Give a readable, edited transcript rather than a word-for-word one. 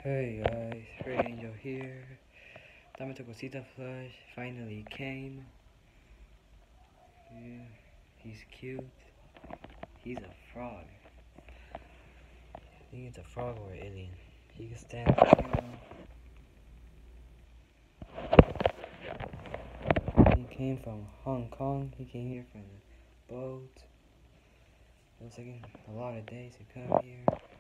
Hey guys, Red Angel here. Dame tu cosita plush finally came. Yeah, he's cute. He's a frog. I think it's a frog or an alien. He can stand the camera. He came from Hong Kong. He came here from the boat. It was taking a lot of days to come here.